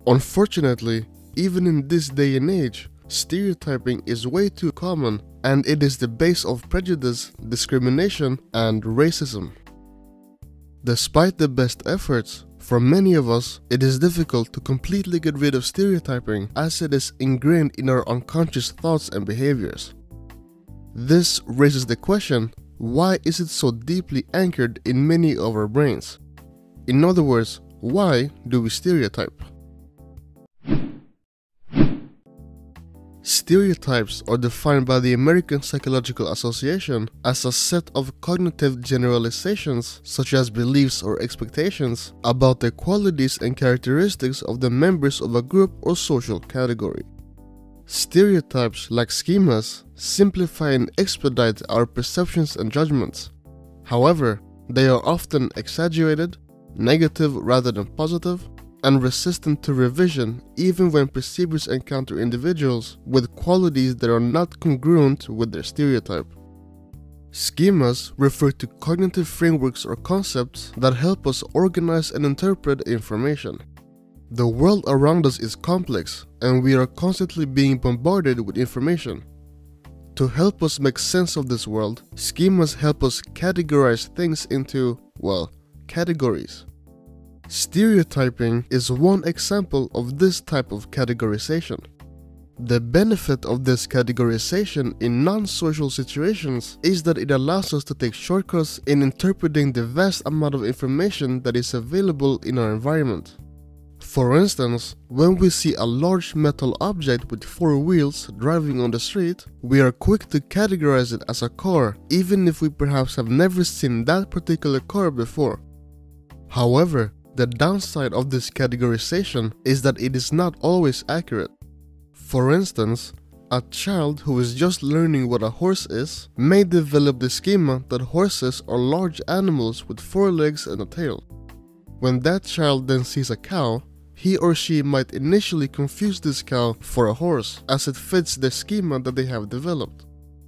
Unfortunately, even in this day and age, stereotyping is way too common, and it is the base of prejudice, discrimination, and racism. Despite the best efforts, for many of us, it is difficult to completely get rid of stereotyping as it is ingrained in our unconscious thoughts and behaviors. This raises the question, why is it so deeply anchored in many of our brains? In other words, why do we stereotype? Stereotypes are defined by the American Psychological Association as a set of cognitive generalizations such as beliefs or expectations about the qualities and characteristics of the members of a group or social category. Stereotypes, like schemas, simplify and expedite our perceptions and judgments. However, they are often exaggerated, negative rather than positive, and resistant to revision even when perceivers encounter individuals with qualities that are not congruent with their stereotype. Schemas refer to cognitive frameworks or concepts that help us organize and interpret information. The world around us is complex, and we are constantly being bombarded with information. To help us make sense of this world, schemas help us categorize things into, well, categories. Stereotyping is one example of this type of categorization. The benefit of this categorization in non-social situations is that it allows us to take shortcuts in interpreting the vast amount of information that is available in our environment. For instance, when we see a large metal object with 4 wheels driving on the street, we are quick to categorize it as a car, even if we perhaps have never seen that particular car before. However, the downside of this categorization is that it is not always accurate. For instance, a child who is just learning what a horse is may develop the schema that horses are large animals with 4 legs and a tail. When that child then sees a cow, he or she might initially confuse this cow for a horse as it fits the schema that they have developed.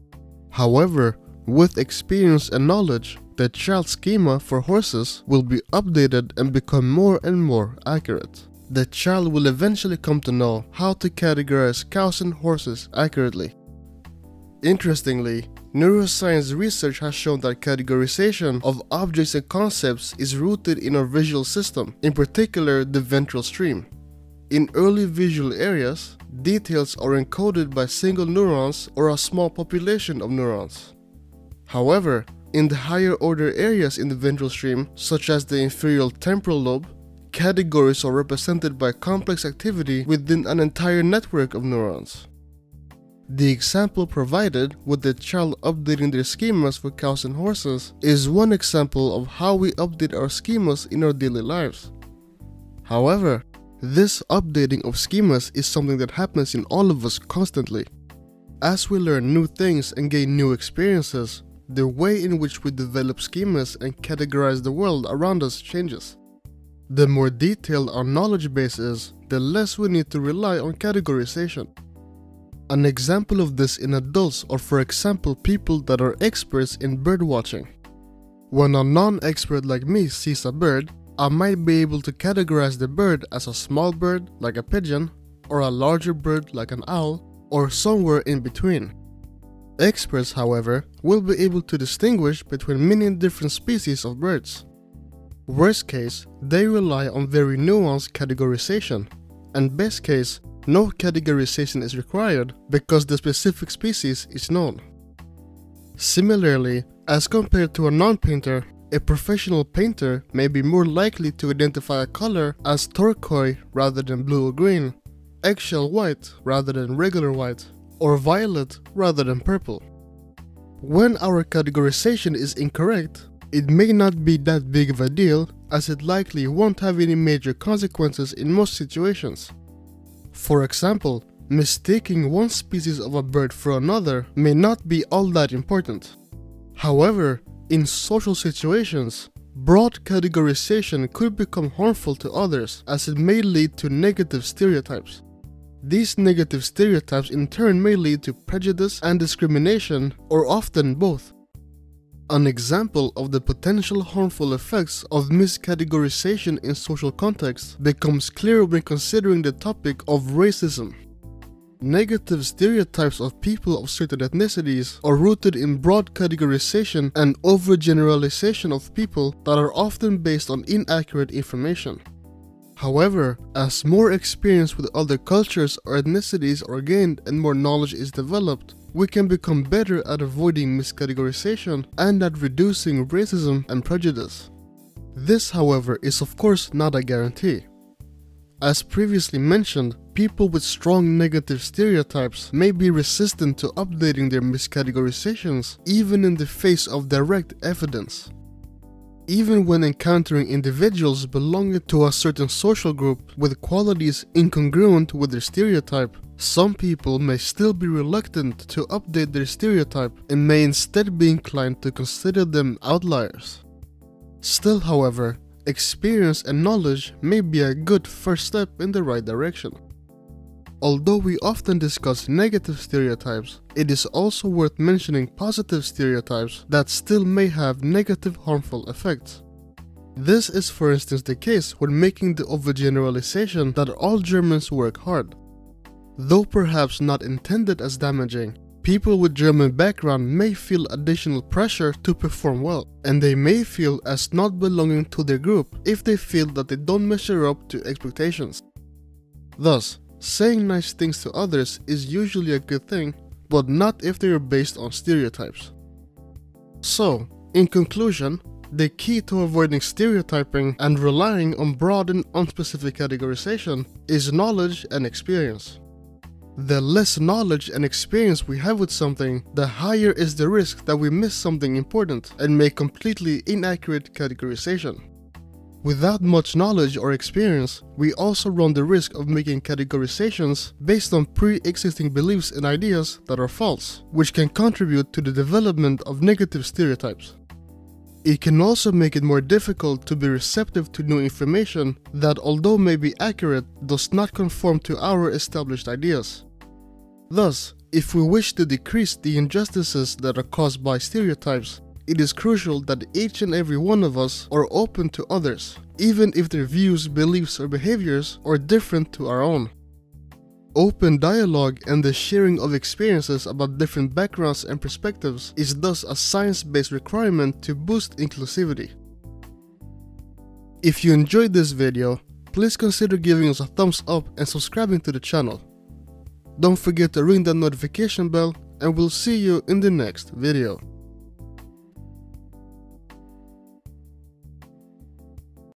However, with experience and knowledge, the child's schema for horses will be updated and become more and more accurate. The child will eventually come to know how to categorize cows and horses accurately. Interestingly, neuroscience research has shown that categorization of objects and concepts is rooted in our visual system, in particular the ventral stream. In early visual areas, details are encoded by single neurons or a small population of neurons. However, in the higher order areas in the ventral stream, such as the inferior temporal lobe, categories are represented by complex activity within an entire network of neurons. The example provided with the child updating their schemas for cows and horses is one example of how we update our schemas in our daily lives. However, this updating of schemas is something that happens in all of us constantly. As we learn new things and gain new experiences, the way in which we develop schemas and categorize the world around us changes. The more detailed our knowledge base is, the less we need to rely on categorization. An example of this in adults are, for example, people that are experts in bird watching. When a non-expert like me sees a bird, I might be able to categorize the bird as a small bird like a pigeon, or a larger bird like an owl, or somewhere in between. Experts, however, will be able to distinguish between many different species of birds. Worst case, they rely on very nuanced categorization, and best case, no categorization is required because the specific species is known. Similarly, as compared to a non-painter, a professional painter may be more likely to identify a color as turquoise rather than blue or green, eggshell white rather than regular white, or violet rather than purple. When our categorization is incorrect, it may not be that big of a deal, as it likely won't have any major consequences in most situations. For example, mistaking one species of a bird for another may not be all that important. However, in social situations, broad categorization could become harmful to others as it may lead to negative stereotypes. These negative stereotypes in turn may lead to prejudice and discrimination, or often both. An example of the potential harmful effects of miscategorization in social contexts becomes clear when considering the topic of racism. Negative stereotypes of people of certain ethnicities are rooted in broad categorization and overgeneralization of people that are often based on inaccurate information. However, as more experience with other cultures or ethnicities are gained and more knowledge is developed, we can become better at avoiding miscategorization and at reducing racism and prejudice. This, however, is of course not a guarantee. As previously mentioned, people with strong negative stereotypes may be resistant to updating their miscategorizations even in the face of direct evidence. Even when encountering individuals belonging to a certain social group with qualities incongruent with their stereotype, some people may still be reluctant to update their stereotype and may instead be inclined to consider them outliers. Still, however, experience and knowledge may be a good first step in the right direction. Although we often discuss negative stereotypes, it is also worth mentioning positive stereotypes that still may have negative harmful effects. This is for instance the case when making the overgeneralization that all Germans work hard. Though perhaps not intended as damaging, people with German background may feel additional pressure to perform well, and they may feel as not belonging to their group if they feel that they don't measure up to expectations. Thus, saying nice things to others is usually a good thing, but not if they are based on stereotypes. So, in conclusion, the key to avoiding stereotyping and relying on broad and unspecific categorization is knowledge and experience. The less knowledge and experience we have with something, the higher is the risk that we miss something important and make completely inaccurate categorization. Without much knowledge or experience, we also run the risk of making categorizations based on pre-existing beliefs and ideas that are false, which can contribute to the development of negative stereotypes. It can also make it more difficult to be receptive to new information that, although may be accurate, does not conform to our established ideas. Thus, if we wish to decrease the injustices that are caused by stereotypes, it is crucial that each and every one of us are open to others, even if their views, beliefs, or behaviors are different to our own. Open dialogue and the sharing of experiences about different backgrounds and perspectives is thus a science-based requirement to boost inclusivity. If you enjoyed this video, please consider giving us a thumbs up and subscribing to the channel. Don't forget to ring that notification bell, and we'll see you in the next video.